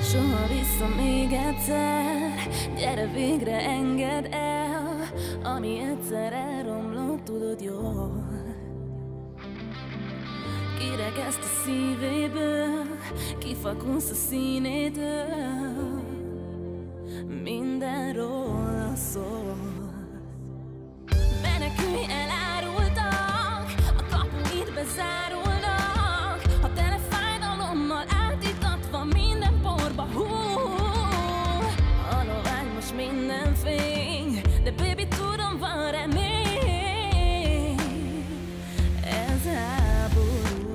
Soha vissza még egyszer, gyere végre engedd el, ami egyszer elromlott, tudod jól. Kiregeszt a szívéből, kifakulsz a színétől, minden róla szól. Menekülj, elárultak, a kapuid bezárulnak, a tele fájdalommal átítatva minden porba hull. A lovány most minden fény, de baby tudom, van remény. Ez háború.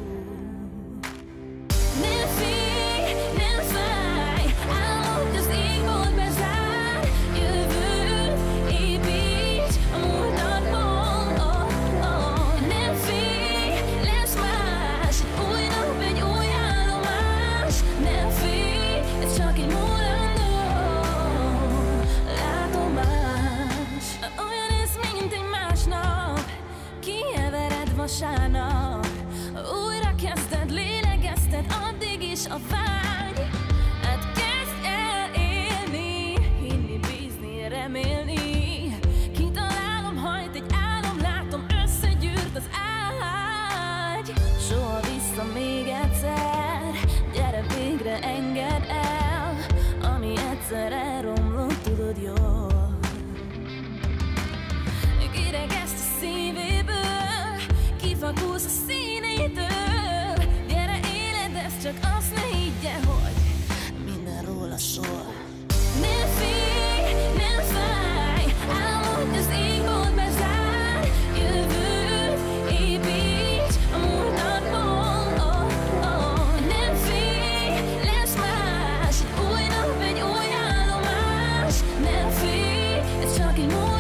Nem félj, nem fáj, álmod az égbolt bezár, jövőt építs a múltadból. Nem félj, lesz más, egy új nap, egy új állomás. Nem félj, ez csak egy múlandó látomás. Olyan ez, mint egy másnap, kievered vasárnap, újra kezded, lélegezted addig is a vágy. Hát kezdj el élni, hinni, bízni, remélni. Kitalálom, hajt egy álom, látom, összegyűrt az ágy. Soha vissza még egyszer, gyere végre engedd el, ami egyszer elromlott, tudod jól. Kiregeszt a szívéből, kifakulsz a színétől. Gyere éledezz, csak azt ne higgye, hogy minden róla szól. Nem félj, nem fáj, álmodj az égbolt bezár, jövőt építs a múltadból. Nem félj, lesz más, egy új nap, egy új állomás. Nem félj, ez csak egy múltadból.